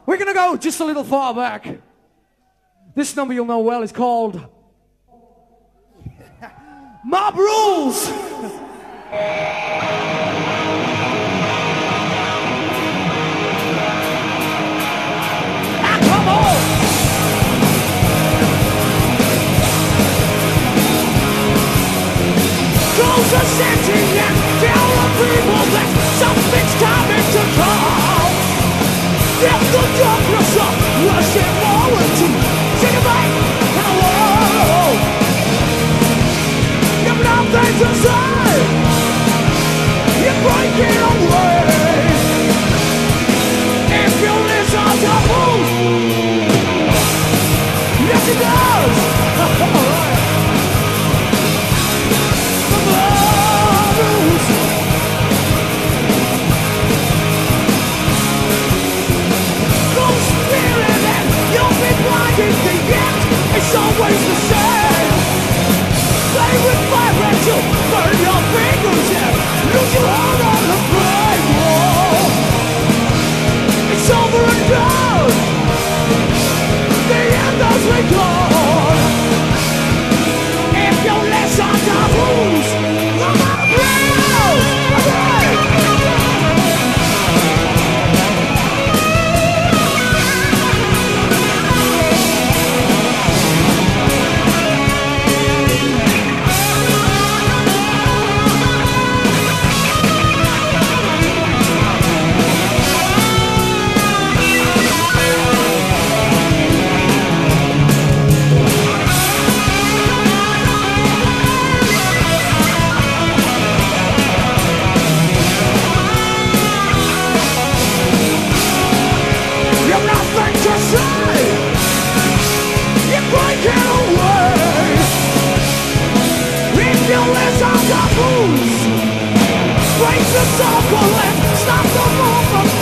We're gonna go just a little far back. This number you'll know well is called Mob Rules. Come on! Close the city and tell the people that something's coming to come. If the darkness of rushing forward to take a bite in the world. If nothing to say, you're breaking away. If you listen to move, yes it does. Alright. The blues. Go spirit and you'll be blinded. The end is always the same. Play with fire and you'll burn your fingers and lose your hold on the flame wall. It's over and done. The end as we go. If you listen to rules, come on, rules. Break the circle and stop the movement.